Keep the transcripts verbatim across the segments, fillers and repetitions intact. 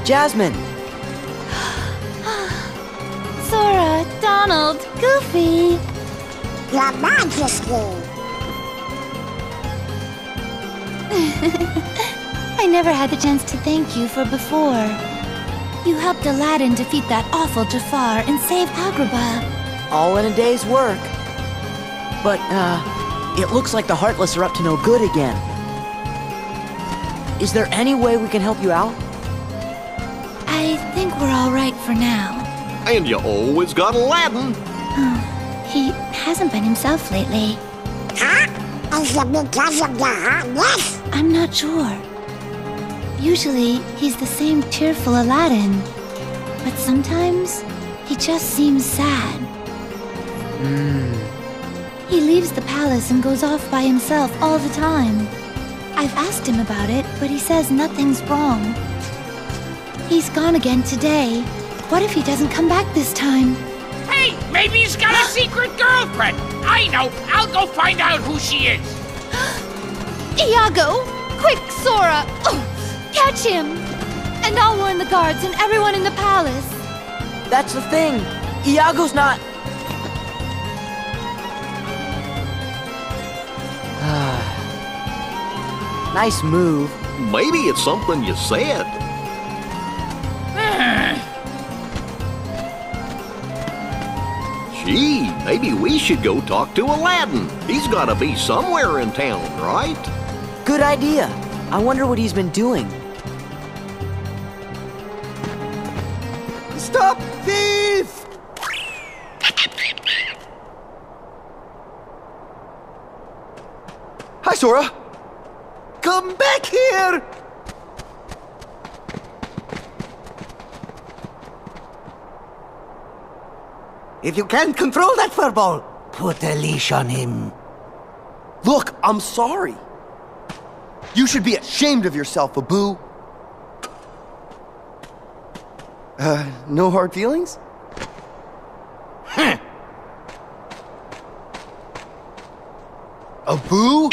Jasmine! Sora, Donald, Goofy! Your Majesty! I never had the chance to thank you for before. You helped Aladdin defeat that awful Jafar and save Agrabah. All in a day's work. But, uh, it looks like the Heartless are up to no good again. Is there any way we can help you out? I think we're all right for now. And you always got Aladdin. Oh, he hasn't been himself lately. Huh? Is it because of the hotness? I'm not sure. Usually, he's the same cheerful Aladdin. But sometimes, he just seems sad. Hmm. He leaves the palace and goes off by himself all the time. I've asked him about it, but he says nothing's wrong. He's gone again today. What if he doesn't come back this time? Hey, maybe he's got a secret girlfriend. I know. I'll go find out who she is. Iago! Quick, Sora! Oh, catch him! And I'll warn the guards and everyone in the palace. That's the thing. Iago's not... Nice move. Maybe it's something you said. Gee, maybe we should go talk to Aladdin. He's gotta be somewhere in town, right? Good idea. I wonder what he's been doing. Stop, thief! Hi, Sora. Come back here! If you can't control that furball, put a leash on him. Look, I'm sorry. You should be ashamed of yourself, Abu. Uh, no hard feelings? Huh. Abu?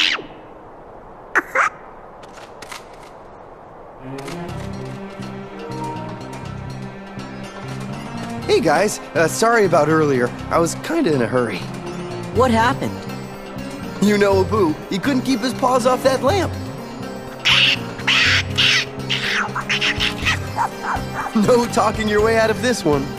Hey guys, uh, sorry about earlier. I was kinda in a hurry. What happened? You know Abu, he couldn't keep his paws off that lamp. No talking your way out of this one.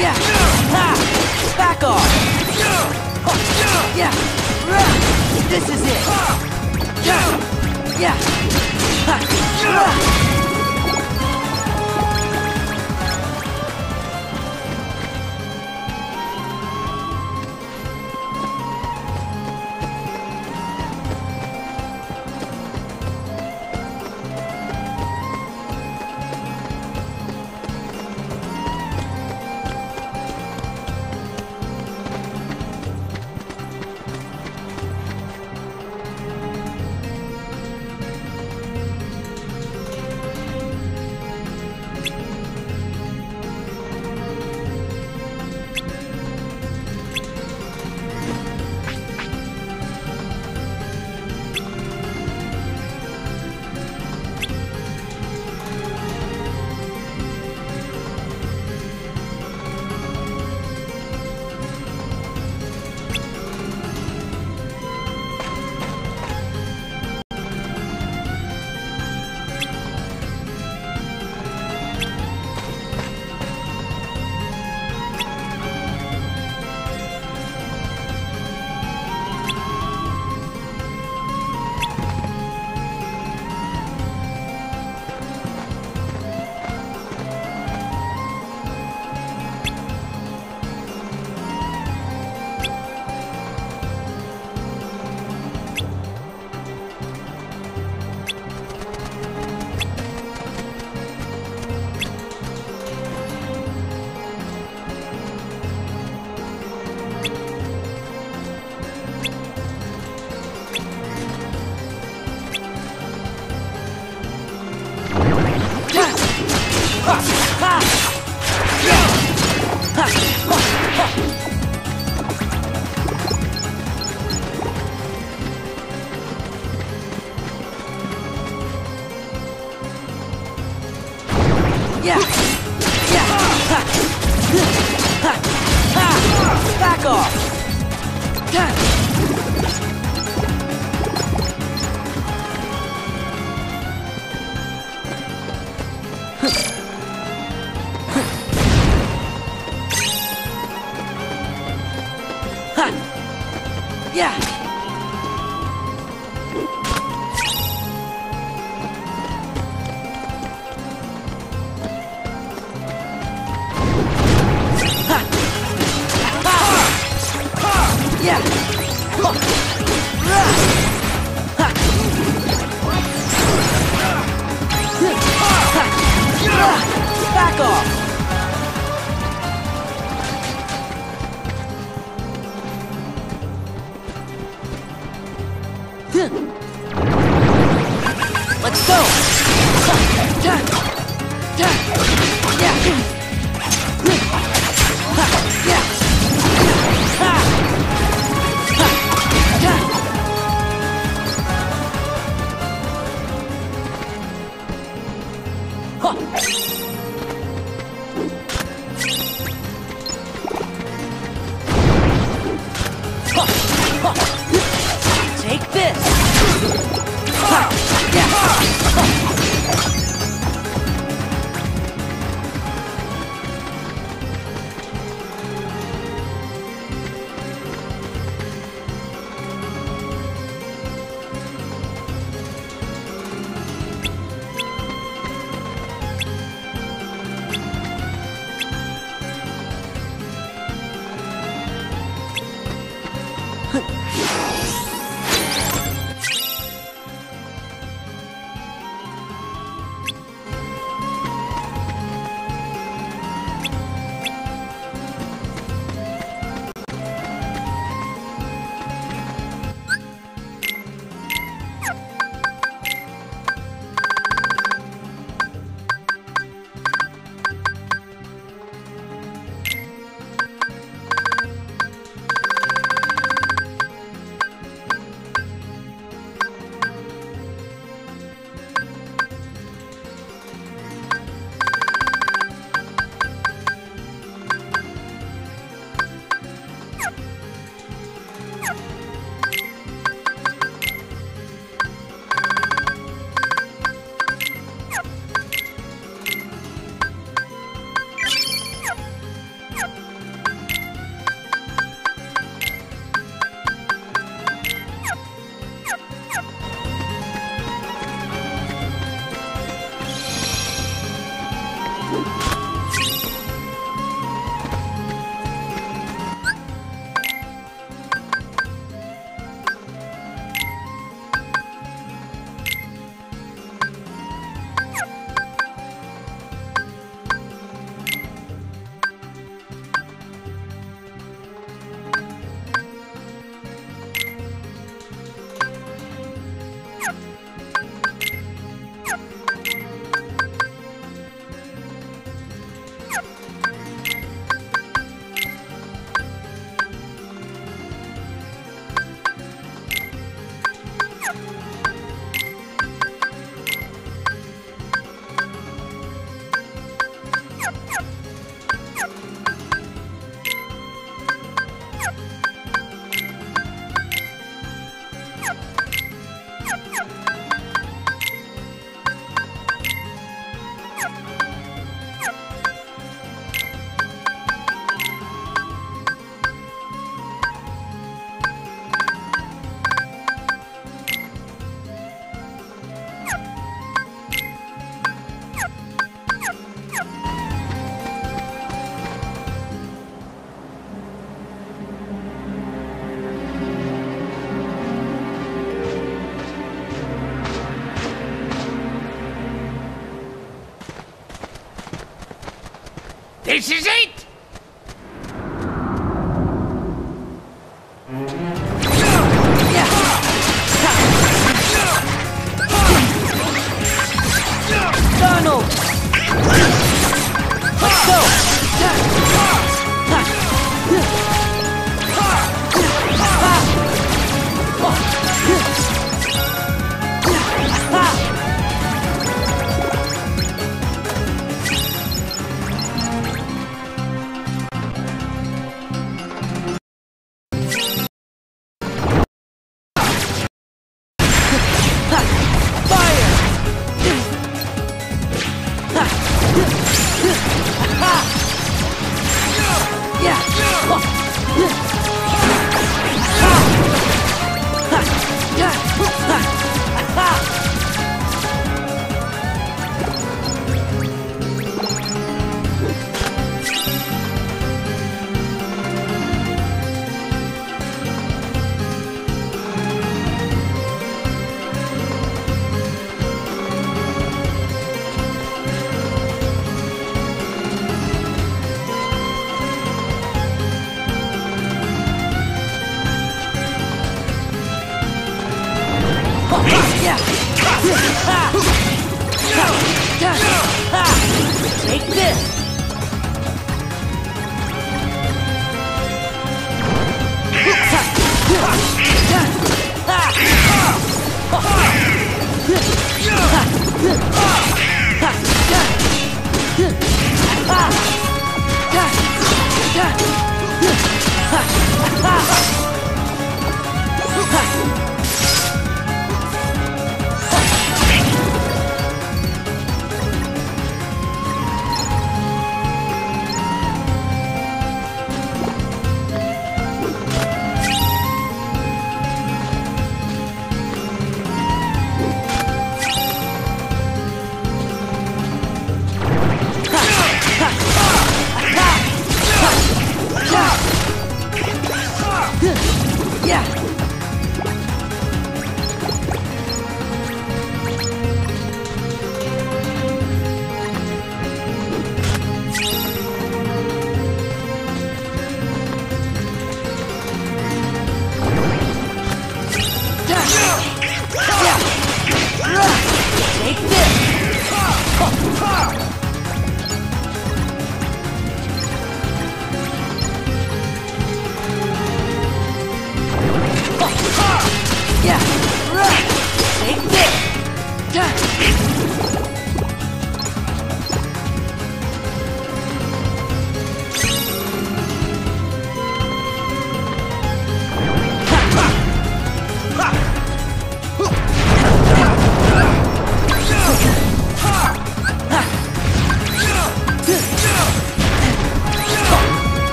Yeah! Ha! Back off! Yeah! This is it! Yeah! Yeah! Ha! Yeah! Yeah! Ha! Ha! Ha! Back off! Ha! Yeah! Yeah! Back off! Let's go! Yeah! Yeah! Take this! This is it! Donald! Let's go! Take this!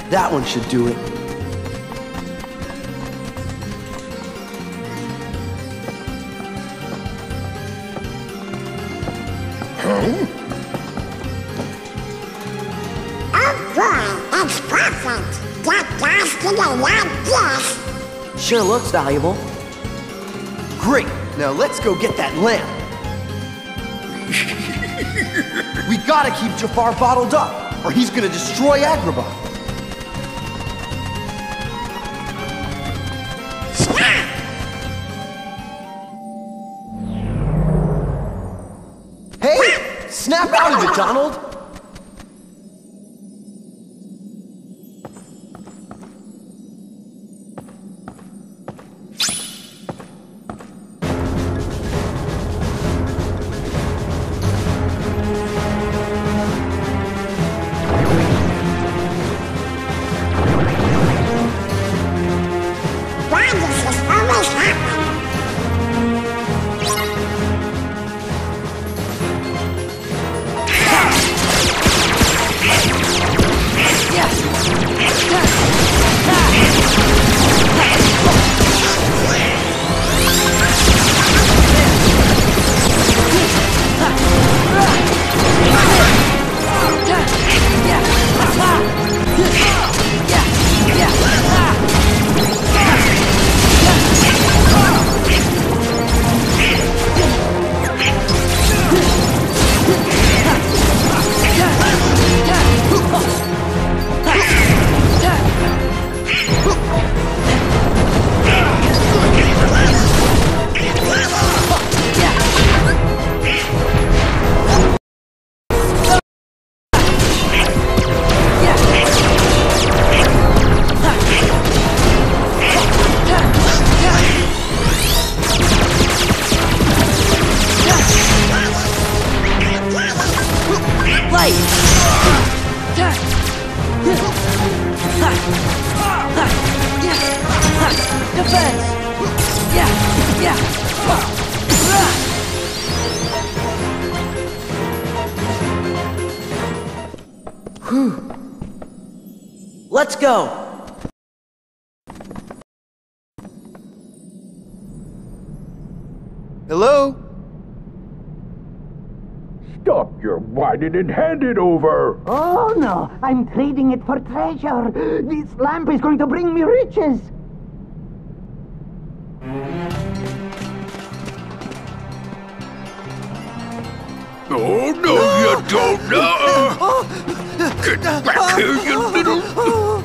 That one should do it. Oh boy, it's perfect. That guy's gonna love this. Sure looks valuable. Great. Now let's go get that lamp. We gotta keep Jafar bottled up, or he's gonna destroy Agrabah. Hey! Snap out of it, Donald! Why does this always happen? Let's go! Hello? Stop your whining and hand it over! Oh no, I'm trading it for treasure. This lamp is going to bring me riches. Oh no, you don't know! Get back here, you little...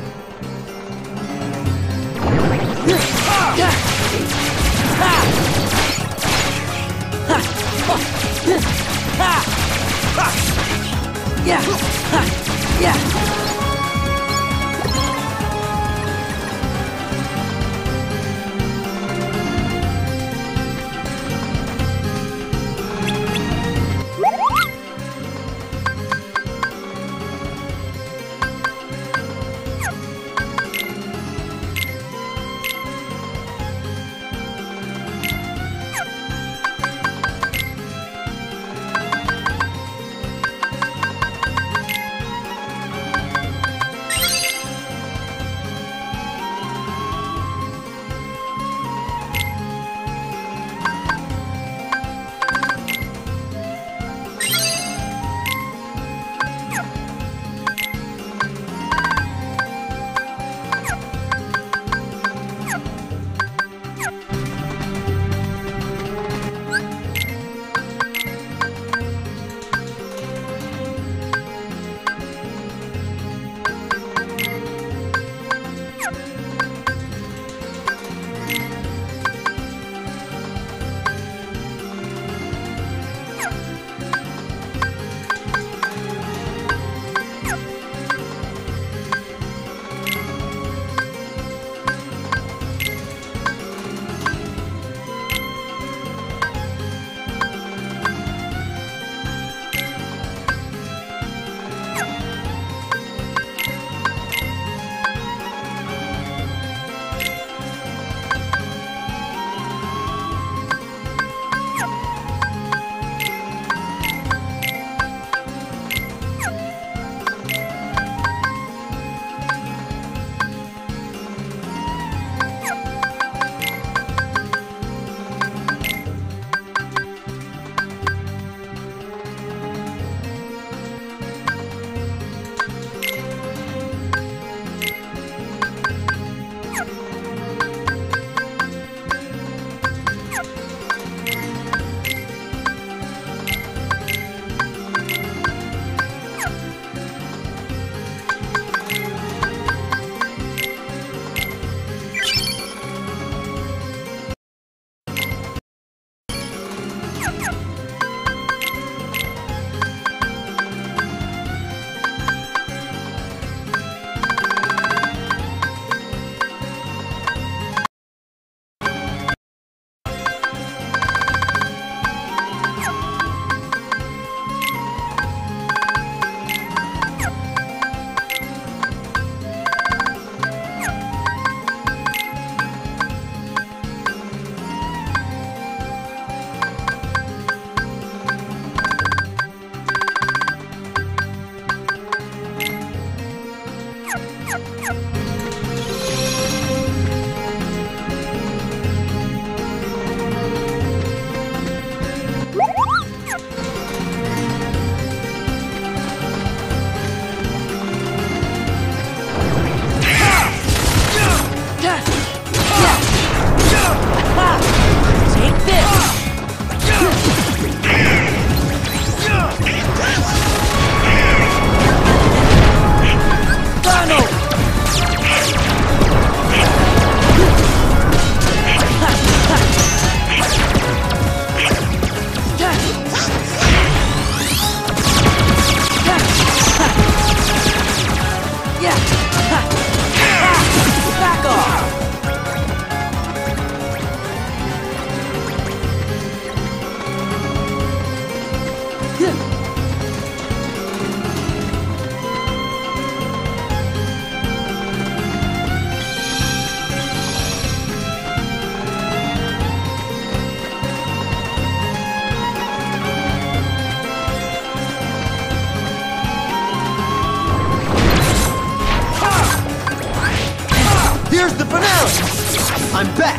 I'm back!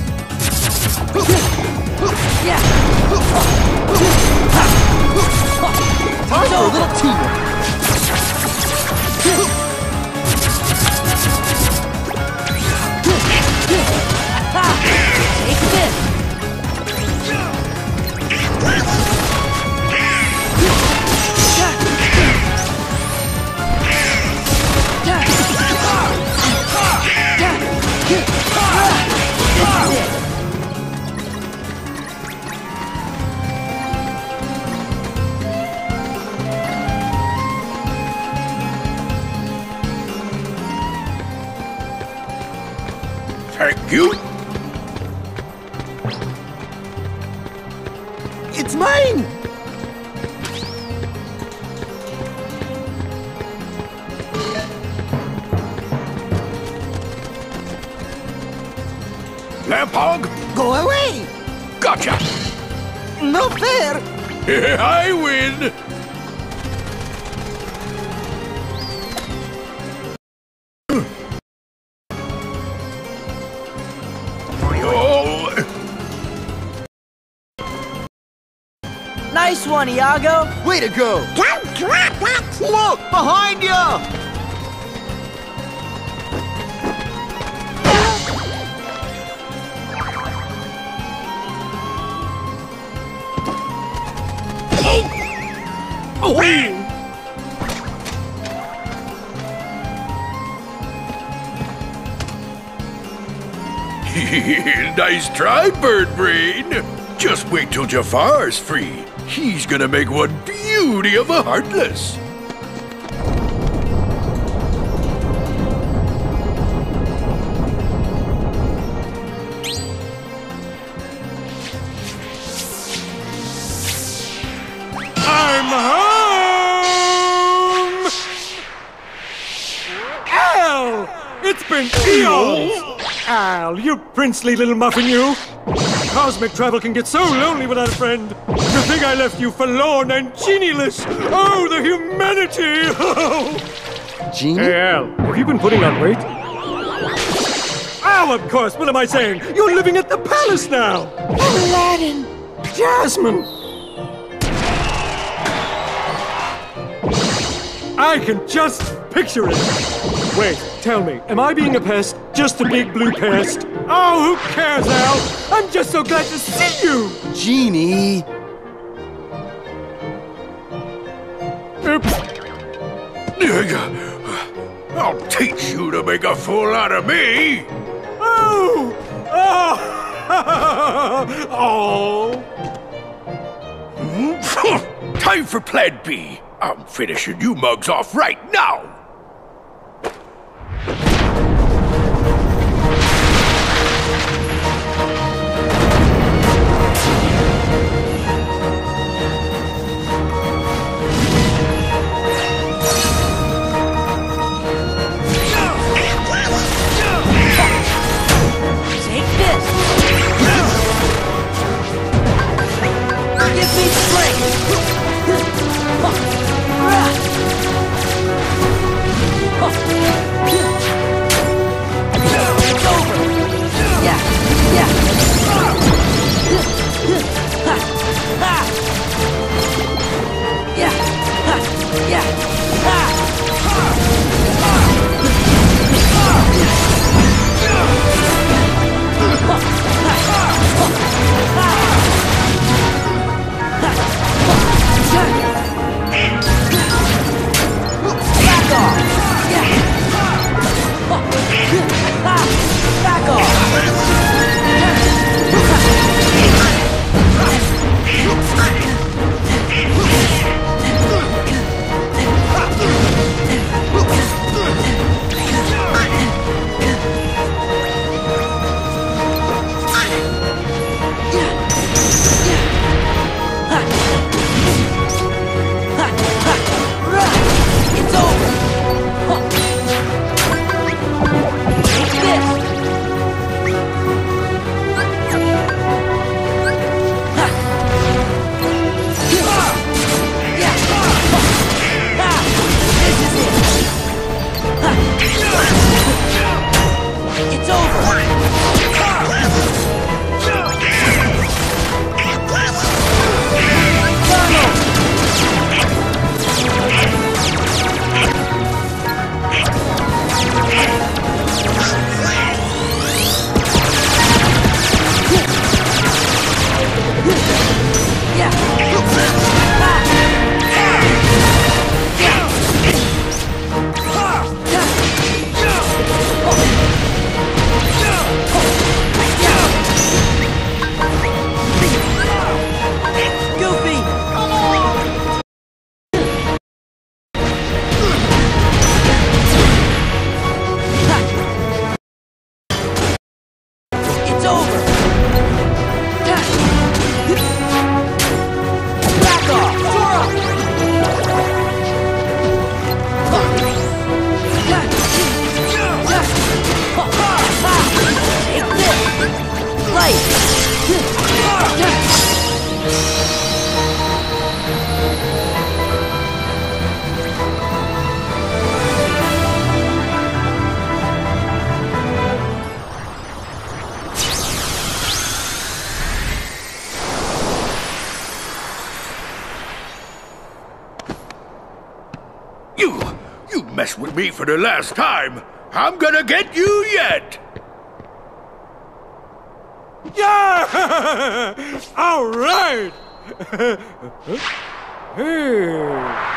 Time for a little teamwork! Take this! Thank you. It's mine! Lampog, Go away! gotcha. No fair! I win. Oh, Nice one, Iago! Way to go! Don't drop that! Look! Behind you! nice try, Bird Brain. Just wait till Jafar's free. He's gonna make one beauty of a Heartless. I'm home! Al! It's been eons! Al, you princely little muffin, you! Cosmic travel can get so lonely without a friend. To think I left you forlorn and genieless! Oh, the humanity! Genie? Hey, Al, have you been putting on weight? Oh, of course, what am I saying? You're living at the palace now! Aladdin! Jasmine! I can just picture it! Wait, tell me, am I being a pest? Just a big blue pest? Oh, who cares, Al? I'm just so glad to see you! Genie! Oops. I'll teach you to make a fool out of me. Oh! Oh! Oh! Time for Plan B. I'm finishing you mugs off right now. Take this! Give me strength! You, you mess with me for the last time. I'm gonna get you yet. Yeah! All right! Hey.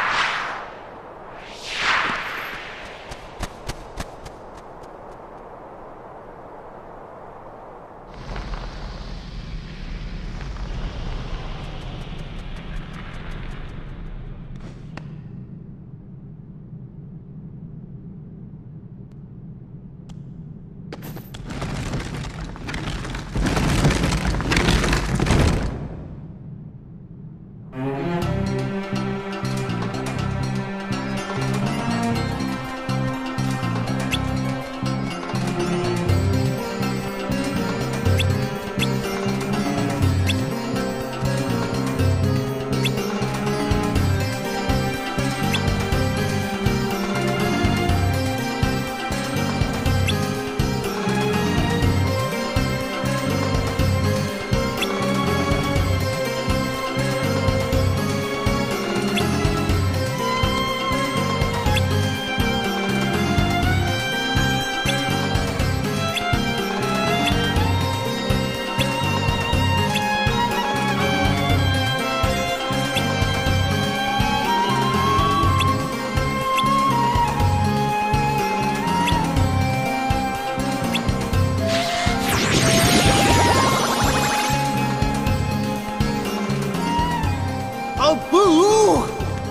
Oh, boo!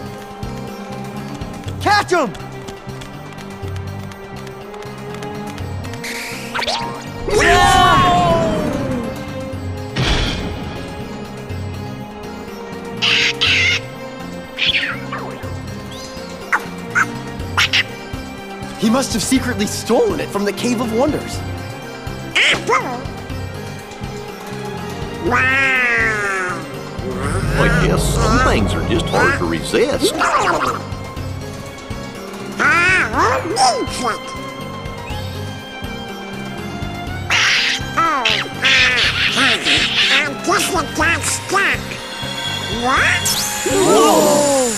Catch him! He must have secretly stolen it from the Cave of Wonders. I guess some things are just hard to resist. Ah, needs it. Oh, ah, I guess it got stuck. What? Whoa!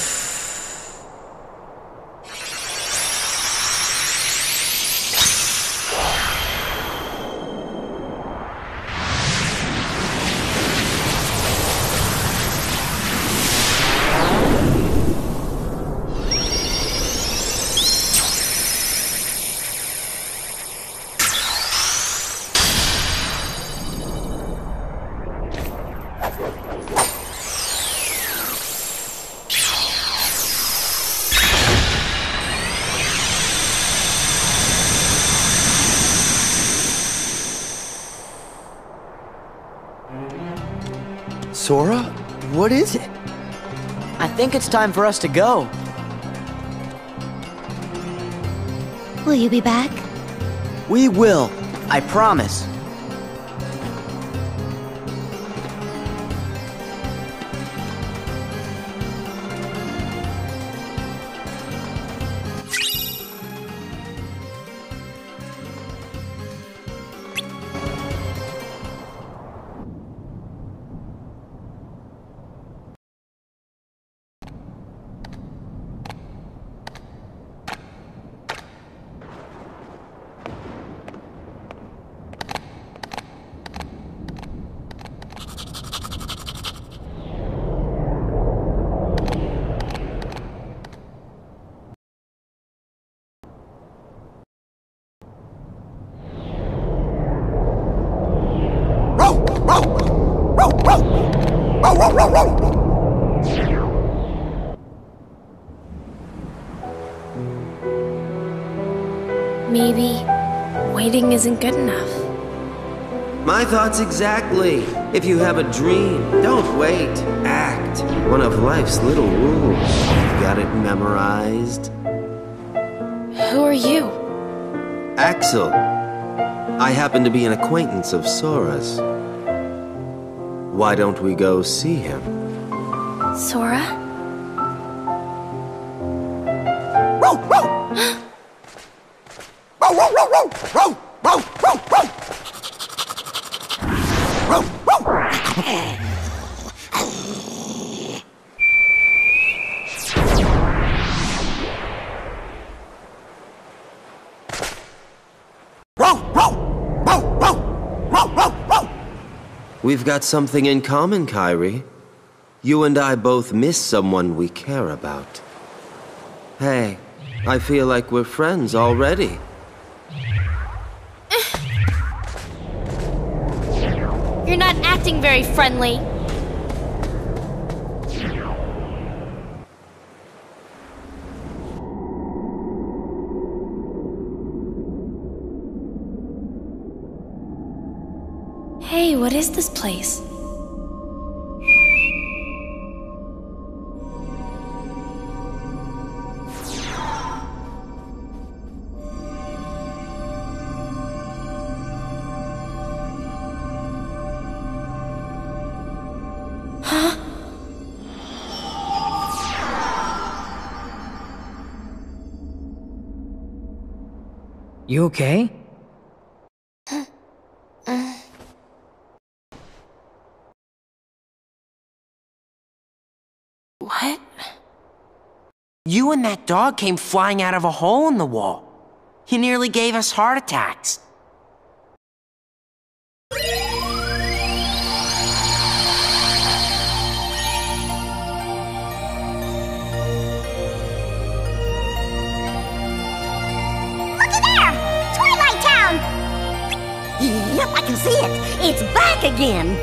Sora, what is it? I think it's time for us to go. Will you be back? We will. I promise. Maybe waiting isn't good enough. My thoughts exactly. If you have a dream, don't wait. Act. One of life's little rules. You've got it memorized. Who are you? Axel. I happen to be an acquaintance of Sora's. Why don't we go see him? Sora? Row, row! Row, row, row, row! Row, row, row, row! Row, row! We've got something in common, Kairi. You and I both miss someone we care about. Hey, I feel like we're friends already. You're not acting very friendly. Hey, what is this place? Huh? You okay? What? You and that dog came flying out of a hole in the wall. You nearly gave us heart attacks. Yep, I can see it. It's back again.